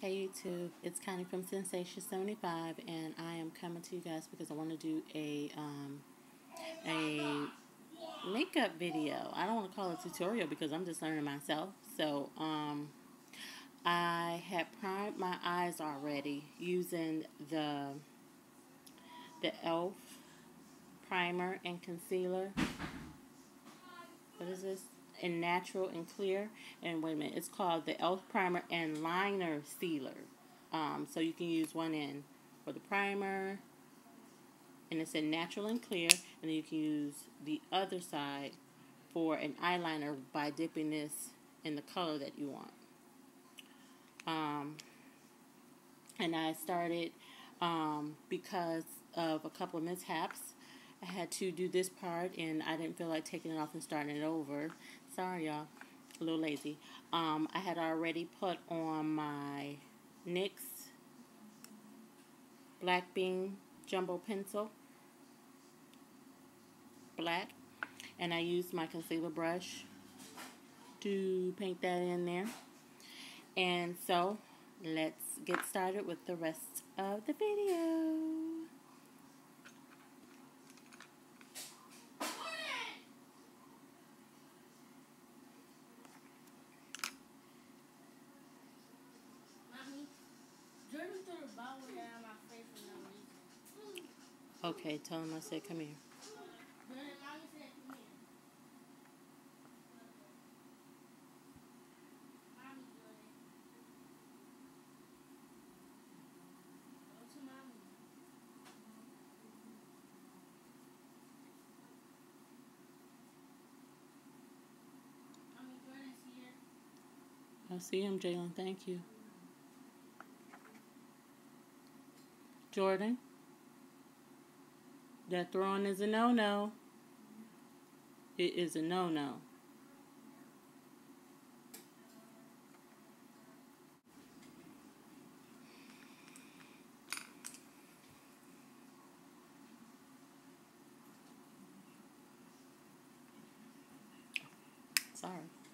Hey YouTube, it's Connie from Sensation75, and I am coming to you guys because I want to do a makeup video. I don't want to call it a tutorial because I'm just learning myself. So I had primed my eyes already using the e.l.f. primer and concealer. What is this? In natural and clear. And wait a minute, it's called the e.l.f. primer and liner sealer. So you can use one in for the primer, and it's in natural and clear, and then you can use the other side for an eyeliner by dipping this in the color that you want. And I started because of a couple of mishaps. I had to do this part, and I didn't feel like taking it off and starting it over. Sorry, y'all. A little lazy. I had already put on my NYX Black Bean Jumbo Pencil. Black. And I used my concealer brush to paint that in there. And so, let's get started with the rest of the video. Okay, tell him I said come here. I see him, Jalen. Thank you. Jordan, that throwing is a no-no. It is a no-no. Sorry.